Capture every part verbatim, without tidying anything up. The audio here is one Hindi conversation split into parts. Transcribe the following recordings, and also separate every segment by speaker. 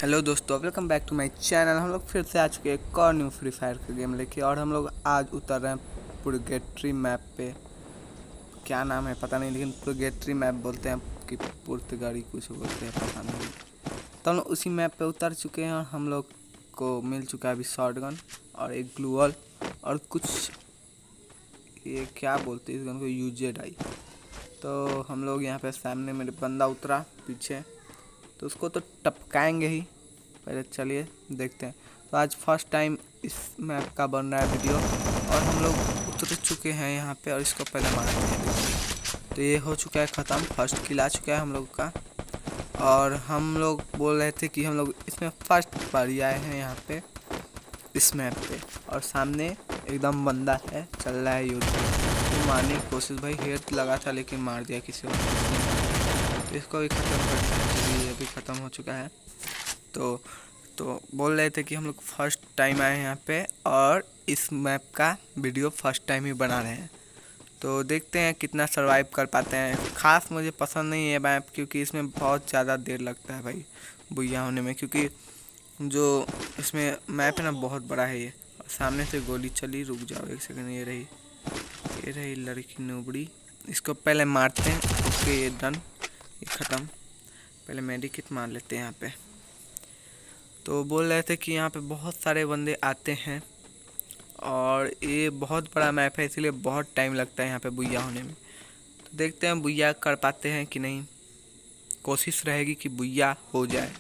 Speaker 1: हेलो दोस्तों, welcome back to my channel. हम लोग फिर से आ चुके हैं एक और न्यू फ्री फायर का गेम लेके और हम लोग आज उतर रहे हैं पुर्गेट्री मैप पे। क्या नाम है पता नहीं, लेकिन पुर्गेट्री मैप बोलते हैं कि पुर्तगाली कुछ बोलते हैं पता नहीं। तो हम लोग उसी मैप पे उतर चुके हैं और हम लोग को मिल चुका है अभी शॉटगन और एक ग्लूअल और कुछ ये क्या बोलते हैं इस गन को, यूजेड आई। तो हम लोग यहाँ पे सामने मेरे बंदा उतरा पीछे, तो उसको तो टपकाएंगे ही। पहले चलिए देखते हैं। तो आज फर्स्ट टाइम इस मैप का बन रहा है वीडियो और हम लोग उतर चुके हैं यहाँ पे और इसको पहले मारते हैं। तो ये हो चुका है ख़त्म, फर्स्ट किल आ चुका है हम लोग का। और हम लोग बोल रहे थे कि हम लोग इसमें फर्स्ट बार आए हैं यहाँ पे इस मैप पे, और सामने एकदम बंदा है चल रहा है यूज तो मारने की कोशिश। भाई हेड लगा था लेकिन मार दिया किसी को, तो इसको भी ख़त्म करते हैं। ये भी ख़त्म हो चुका है। तो तो बोल रहे थे कि हम लोग फर्स्ट टाइम आए हैं यहाँ पे और इस मैप का वीडियो फर्स्ट टाइम ही बना रहे हैं। तो देखते हैं कितना सरवाइव कर पाते हैं। ख़ास मुझे पसंद नहीं है मैप क्योंकि इसमें बहुत ज़्यादा देर लगता है भाई बुया होने में, क्योंकि जो इसमें मैप है ना बहुत बड़ा है ये। और सामने से गोली चली, रुक जाओ एक सेकंड। ये रही ये रही लड़की नोबड़ी, इसको पहले मारते हैं। ओके ये डन, ये ख़त्म। पहले मेडिकिट मार लेते हैं यहाँ पे। तो बोल रहे थे कि यहाँ पे बहुत सारे बंदे आते हैं और ये बहुत बड़ा मैप है, इसलिए बहुत टाइम लगता है यहाँ पे बुया होने में। तो देखते हैं बुया कर पाते हैं कि नहीं, कोशिश रहेगी कि बुया हो जाए।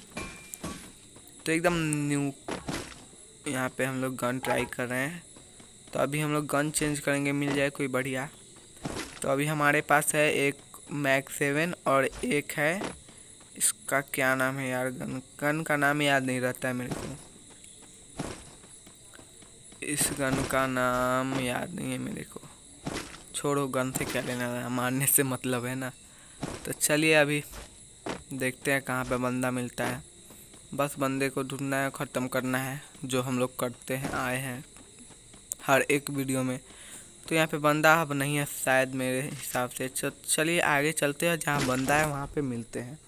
Speaker 1: तो एकदम न्यू यहाँ पे हम लोग गन ट्राई कर रहे हैं। तो अभी हम लोग गन चेंज करेंगे, मिल जाए कोई बढ़िया। तो अभी हमारे पास है एक मैक सेवन और एक है, इसका क्या नाम है यार, गन गन का नाम याद नहीं रहता है मेरे को। इस गन का नाम याद नहीं है मेरे को, छोड़ो, गन से क्या लेना है, मारने से मतलब है ना। तो चलिए अभी देखते हैं कहाँ पे बंदा मिलता है। बस बंदे को ढूंढना है, ख़त्म करना है, जो हम लोग करते हैं आए हैं हर एक वीडियो में। तो यहाँ पे बंदा अब नहीं है शायद मेरे हिसाब से। चलिए आगे चलते हैं, जहाँ बंदा है वहाँ पे मिलते हैं।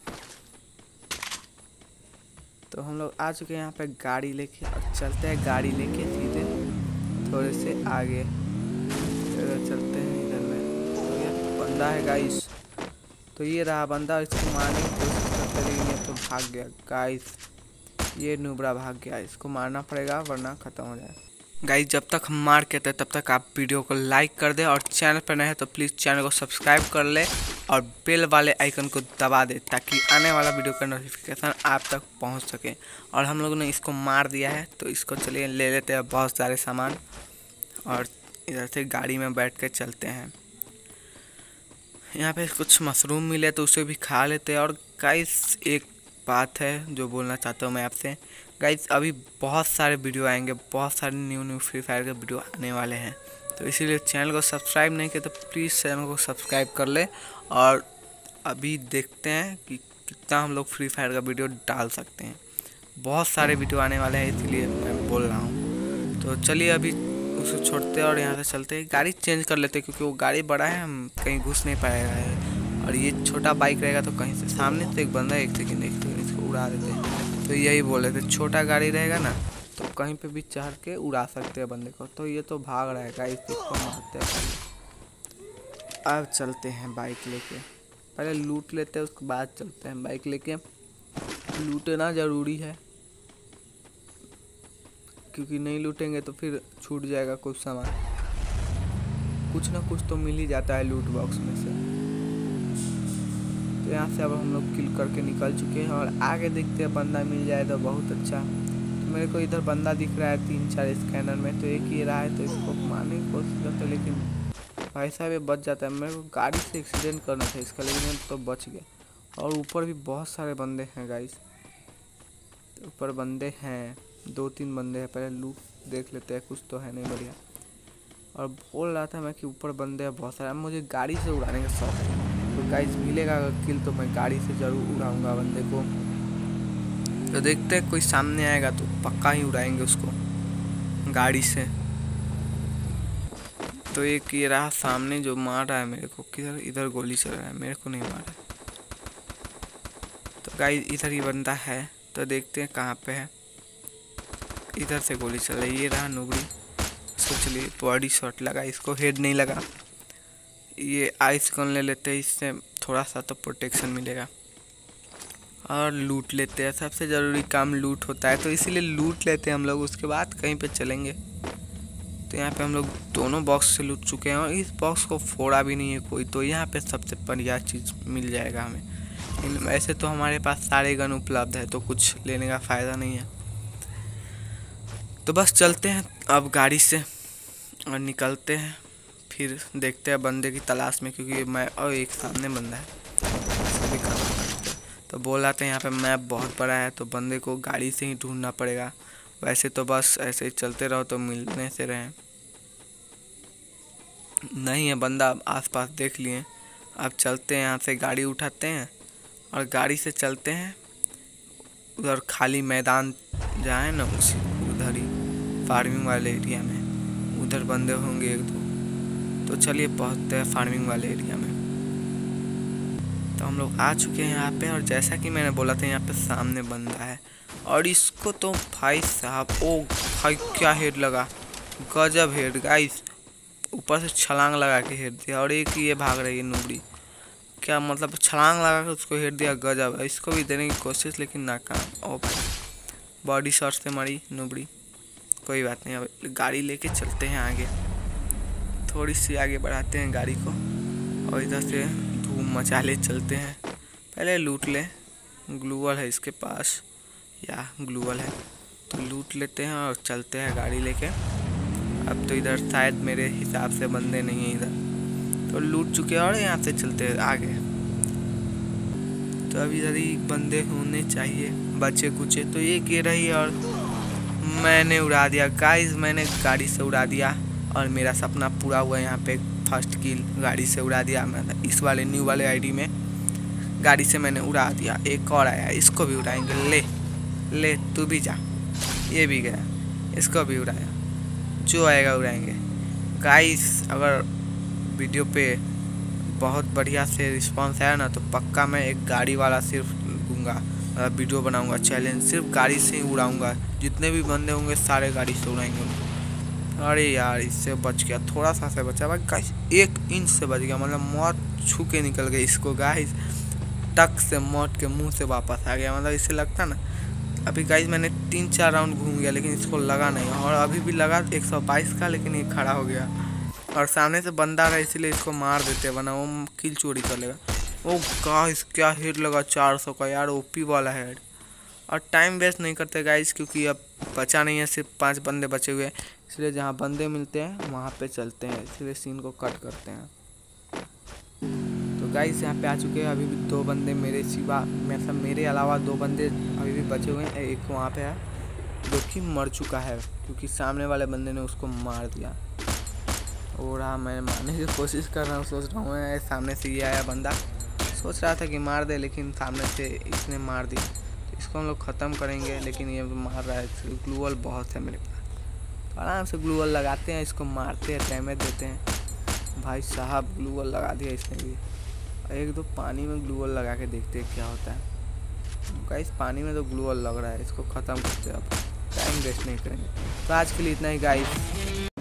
Speaker 1: तो हम लोग आ चुके हैं यहाँ पे गाड़ी लेके और चलते हैं गाड़ी लेके सीधे थोड़े से आगे इधर चलते हैं। इधर में तो ये बंदा है गाइस, तो ये रहा बंदा, इसको मारने की कोशिश करते लेकिन ये तो भाग गया गाइस। ये नुबड़ा भाग गया, इसको मारना पड़ेगा वरना ख़त्म हो जाए। गाइस जब तक हम मार के थे तब तक आप वीडियो को लाइक कर दें और चैनल पर नए हैं तो प्लीज़ चैनल को सब्सक्राइब कर ले और बेल वाले आइकन को दबा दे ताकि आने वाला वीडियो का नोटिफिकेशन आप तक पहुंच सके। और हम लोगों ने इसको मार दिया है, तो इसको चलिए ले लेते हैं बहुत सारे सामान और इधर से गाड़ी में बैठ के चलते हैं। यहाँ पे कुछ मशरूम मिले तो उसे भी खा लेते हैं। और गाइस एक बात है जो बोलना चाहता हूँ मैं आपसे, गाइस अभी बहुत सारे वीडियो आएंगे, बहुत सारे न्यू न्यू फ्री फायर के वीडियो आने वाले हैं। तो इसीलिए चैनल को सब्सक्राइब नहीं किया तो प्लीज़ चैनल को सब्सक्राइब कर ले। और अभी देखते हैं कि कितना हम लोग फ्री फायर का वीडियो डाल सकते हैं। बहुत सारे वीडियो आने वाले हैं इसलिए मैं बोल रहा हूँ। तो चलिए अभी उसे छोड़ते हैं और यहाँ से चलते हैं। गाड़ी चेंज कर लेते हैं क्योंकि वो गाड़ी बड़ा है, हम कहीं घुस नहीं पाएगा है। और ये छोटा बाइक रहेगा तो कहीं से सामने से एक बंदा है, एक सेकेंड देखते हैं, इसको उड़ा देते हैं। तो यही बोल रहे थे, छोटा गाड़ी रहेगा ना तो कहीं पे भी चढ़ के उड़ा सकते हैं बंदे को। तो ये तो भाग रहा है गाइस, इसको मारते हैं। अब चलते हैं बाइक लेके, पहले लूट लेते हैं उसके बाद चलते हैं बाइक लेके। लूटना ज़रूरी है क्योंकि नहीं लूटेंगे तो फिर छूट जाएगा कुछ सामान, कुछ ना कुछ तो मिल ही जाता है लूट बॉक्स में से। तो यहाँ से अब हम लोग किल करके निकल चुके हैं और आगे देखते हैं बंदा मिल जाए तो बहुत अच्छा। तो मेरे को इधर बंदा दिख रहा है तीन चार स्कैनर में, तो एक ही रहा है तो इसको मारने की कोशिश करते, लेकिन भाई साहब ये बच जाता है। मेरे को गाड़ी से एक्सीडेंट करना था इसका, लेकिन तो बच गया। और ऊपर भी बहुत सारे बंदे हैं गाइस, ऊपर बंदे हैं, दो तीन बंदे हैं। पहले लूट देख लेते हैं, कुछ तो है नहीं बढ़िया। और बोल रहा था मैं कि ऊपर बंदे हैं बहुत सारे, मुझे गाड़ी से उड़ाने का शौक है। तो गाइस मिलेगा अगर किल तो मैं गाड़ी से ज़रूर उड़ाऊंगा बंदे को। तो देखते हैं कोई सामने आएगा तो पक्का ही उड़ाएंगे उसको गाड़ी से। तो एक ये रहा सामने जो मार रहा है मेरे को, किधर इधर गोली चल रहा है, मेरे को नहीं मारा। तो गाइस इधर ही बंदा है, तो देखते हैं कहाँ पे है। इधर से गोली चल रही है, ये रहा नुबड़ी। इसको चलिए बॉडी शॉट लगा, इसको हेड नहीं लगा। ये आइस गन ले लेते हैं, इससे थोड़ा सा तो प्रोटेक्शन मिलेगा। और लूट लेते हैं, सबसे ज़रूरी काम लूट होता है, तो इसीलिए लूट लेते हैं हम लोग, उसके बाद कहीं पे चलेंगे। तो यहाँ पे हम लोग दोनों बॉक्स से लूट चुके हैं और इस बॉक्स को फोड़ा भी नहीं है कोई, तो यहाँ पे सबसे बढ़िया चीज़ मिल जाएगा हमें। वैसे तो हमारे पास सारे गन उपलब्ध है, तो कुछ लेने का फ़ायदा नहीं है। तो बस चलते हैं अब गाड़ी से और निकलते हैं, फिर देखते हैं बंदे की तलाश में, क्योंकि मैं और एक सामने बंदा है, सभी खत्म करते हैं। तो बोल रहा था यहाँ पे मैप बहुत बड़ा है, तो बंदे को गाड़ी से ही ढूंढना पड़ेगा। वैसे तो बस ऐसे ही चलते रहो तो मिलने से रहें। नहीं है बंदा, आसपास देख लिए। अब चलते हैं, यहाँ से गाड़ी उठाते हैं और गाड़ी से चलते हैं उधर खाली मैदान जहाँ है ना, उसी उधर ही फार्मिंग वाले एरिया में, उधर बंदे होंगे एक दो। तो चलिए पहुँचते हैं फार्मिंग वाले एरिया में। तो हम लोग आ चुके हैं यहाँ पे, और जैसा कि मैंने बोला था यहाँ पे सामने बंदा है, और इसको तो भाई साहब, ओ भाई क्या हेड लगा, गजब हेड गाइस, ऊपर से छलांग लगा के हेड दिया। और एक ये भाग रही है नुबड़ी, क्या मतलब छलांग लगा के उसको हेड दिया, गजब है। इसको भी देने की कोशिश लेकिन नाकाम। ओ भाई बॉडी शॉट से मरी नुबड़ी, कोई बात नहीं। अब गाड़ी लेके चलते हैं आगे, थोड़ी सी आगे बढ़ाते हैं गाड़ी को, और इधर से धूम मचा ले चलते हैं। पहले लूट ले, ग्लूवल है इसके पास, या ग्लूवल है तो लूट लेते हैं और चलते हैं गाड़ी लेके। अब तो इधर शायद मेरे हिसाब से बंदे नहीं हैं इधर, तो लूट चुके हैं और यहाँ से चलते हैं आगे। तो अब इधर ही बंदे होने चाहिए बचे कुचे, तो एक ये रही और मैंने उड़ा दिया गाइस, मैंने गाड़ी से उड़ा दिया और मेरा सपना पूरा हुआ। यहाँ पे फर्स्ट किल गाड़ी से उड़ा दिया मैंने, इस वाले न्यू वाले आईडी में गाड़ी से मैंने उड़ा दिया। एक और आया, इसको भी उड़ाएंगे। ले ले तू भी जा, ये भी गया, इसको भी उड़ाया, जो आएगा उड़ाएंगे। गाइस अगर वीडियो पे बहुत बढ़िया से रिस्पांस आया ना, तो पक्का मैं एक गाड़ी वाला सिर्फ दूंगा, वीडियो बनाऊंगा चैलेंज, सिर्फ गाड़ी से ही उड़ाऊंगा। जितने भी बंदे होंगे सारे गाड़ी से उड़ाएंगे। अरे यार इससे बच गया, थोड़ा सा से बचा भाई गाइस, एक इंच से बच गया, मतलब मौत छू के निकल गई इसको गाइस, टक से मौत के मुंह से वापस आ गया। मतलब इससे लगता ना, अभी गाइस मैंने तीन चार राउंड घूम गया लेकिन इसको लगा नहीं, और अभी भी लगा एक सौ बाईस का, लेकिन ये खड़ा हो गया। और सामने से बंदा रहा इसीलिए इसको मार देते, वरना वो किल चोरी कर लेगा। ओ गाइस क्या हेड लगा, चार सौ का यार, ओपी वाला हेड। और टाइम वेस्ट नहीं करते गाइस, क्योंकि अब बचा नहीं है, सिर्फ पांच बंदे बचे हुए हैं, इसलिए जहाँ बंदे मिलते हैं वहाँ पे चलते हैं, इसलिए सीन को कट करते हैं। तो गाइस यहाँ पे आ चुके हैं, अभी भी दो बंदे मेरे सिवा, मतलब मेरे अलावा दो बंदे अभी भी बचे हुए हैं। एक वहाँ पे है जो कि मर चुका है, क्योंकि सामने वाले बंदे ने उसको मार दिया। और हाँ मैं मारने की कोशिश कर रहा हूँ, सोच रहा हूँ सामने से ये आया बंदा, सोच रहा था कि मार दे, लेकिन सामने से इसने मार दिया। तो इसको हम लोग ख़त्म करेंगे, लेकिन ये मार रहा है। ग्लूवल बहुत है मेरे पास, तो आराम से ग्लूवल लगाते हैं, इसको मारते हैं, डैमेज देते हैं। भाई साहब ग्लूवल लगा दिया इसने भी। एक दो पानी में ग्लूवल लगा के देखते हैं क्या होता है। गाइस पानी में तो ग्लूवल लग रहा है, इसको ख़त्म करते हैं, अब टाइम वेस्ट नहीं करेंगे। तो आज के लिए इतना ही गाइस।